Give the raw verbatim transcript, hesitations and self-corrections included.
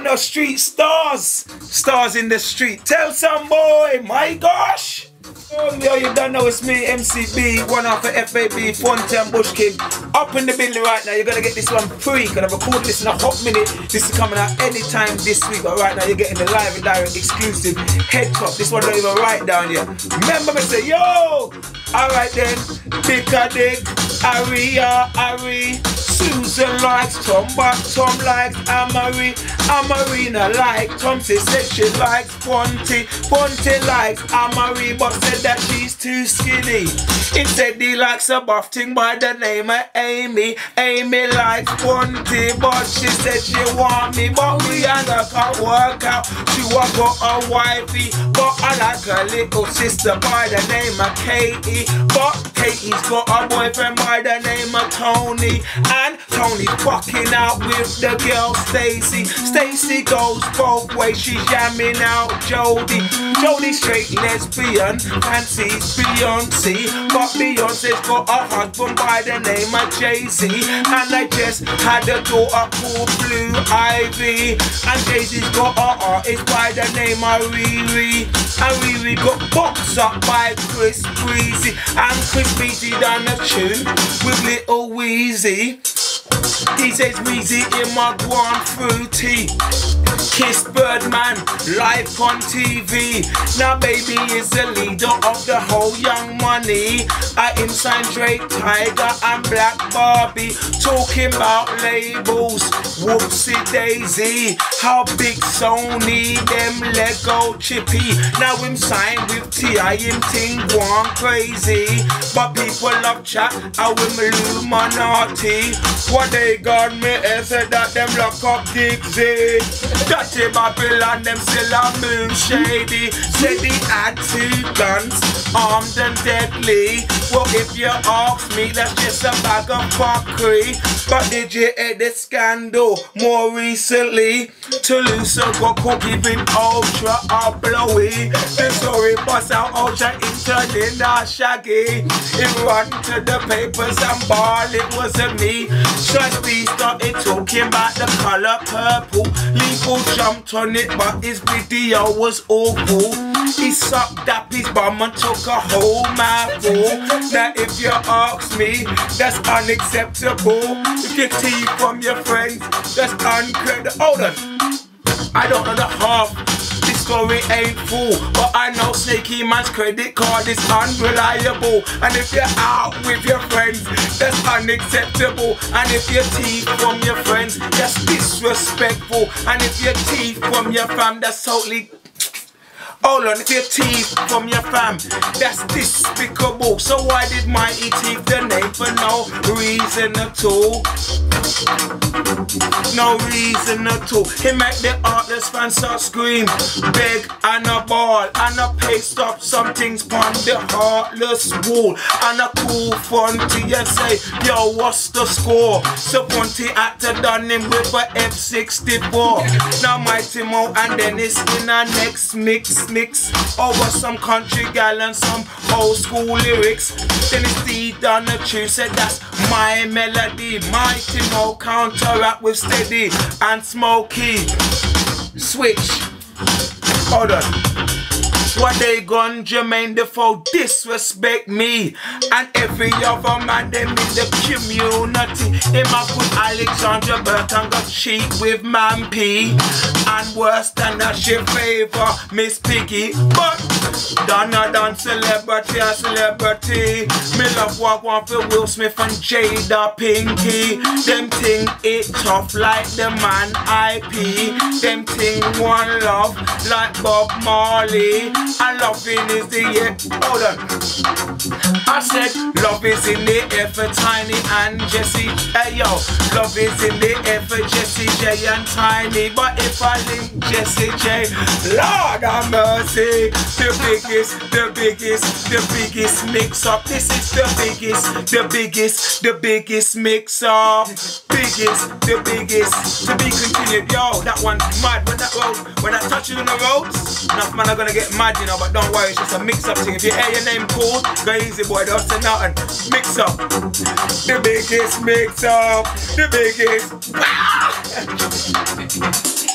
know Street Starz. Stars in the street. Tell some boy, my gosh. Oh, yo, you don't know it's me, M C B, one off of F A B, Fonte and Bushkin. Up in the building right now, you're gonna get this one free. Gonna record this in a hot minute. This is coming out anytime this week, but right now you're getting the live and direct exclusive head top. This one don't even write down yet. Remember me say, yo! Alright then, Big a Dick, Aria, Ari, Susan likes Tom, but Tom likes Amari, Amarina like Tom, says she likes Fonte, Fonte likes Amari, but said that she's too skinny. Instead he likes a buff thing by the name of Amy. Amy likes Fonte, but she said she want me, but we and her can't work out. She want got a wifey, but I like her little sister by the name of Katie. But Katie's got a boyfriend by the name of Tony, and Tony's fucking out with the girl Stacy. Stacy goes both ways, she's jamming out Jodie. Jodie straight lesbian, fancies Beyonce, but Beyonce's got a husband by the name of Jay-Z, and they just had a daughter called Blue Ivy, and Jay-Z's got a artist by the name of Riri, and Riri got boxed up by Chris Breezy, and Chris Breezy done a tune with Little Weezy. He says Weezy in my Guan Fruity. Kiss Birdman live on T V. Now baby is the leader of the whole Young Money. I inside Drake, Tiger and Black Barbie, talking about labels. Whoopsie daisy, how big Sony, them Lego chippy. Now him signed with T I him ting gone crazy. But people love chat, how him Illuminati. What they got me and said that them lock up Dixie. Dirty Babylon, them still a moon shady. Said he had two guns, armed and deadly. Well, if you ask me, that's just a bag of fuckery. But did you hear the scandal more recently? Toulouse got caught giving Ultra a blowy. The story bust out Ultra interning a shaggy. It run to the papers and ball, it wasn't me. Trusty started talking about the colour purple. Legal jumped on it, but his video was awful. He sucked up his bum and took a whole mouthful. Now if you ask me, that's unacceptable. If you teeth from your friends, that's uncredible. Hold on, I don't know the half. This story ain't full, but I know Snaky Man's credit card is unreliable. And if you're out with your friends, that's unacceptable. And if you teeth from your friends, that's disrespectful. And if you teeth from your fam, that's totally... Hold on, if your teeth from your fam, that's despicable. So why did Mighty teeth the name for no reason at all? No reason at all. He make the Heartless fans start scream, beg and a ball, and a paste up some things on the Heartless wall. And a cool Fonte and say, yo, what's the score? So Fonte had to done him with a F sixty-four. Now Mighty Mo and Dennis in a next mix. Mix over some country gal and some old school lyrics. Then it's D done the tune, said that's my melody. Mighty Mo counteract with steady and smoky. Switch. Hold on. What they gon' Jermaine Defoe disrespect me and every other man them in the community. Him a put Alexandra Burton got cheat with Man P, and worse than that she favor Miss Piggy. But Donna done celebrity a celebrity. Me love walk one for Will Smith and Jada Pinky. Them ting it tough like the man I P. Them ting one love like Bob Marley. And loving is the air. Hold on. I said love is in the air for Tiny and Jessie. Hey yo, love is in the air for Jessie J and Tiny. But if I link Jessie J, Lord have mercy. The biggest, the biggest, the biggest mix up. This is the biggest, the biggest, the biggest mix up. Biggest, the biggest. To be continued. Yo, that one's mad. When that road, when that touches on the roads, enough man are gonna get mad. You know, but don't worry, it's just a mix-up thing. If you hear your name called, go easy boy, don't send out and mix up. The biggest mix-up, the biggest.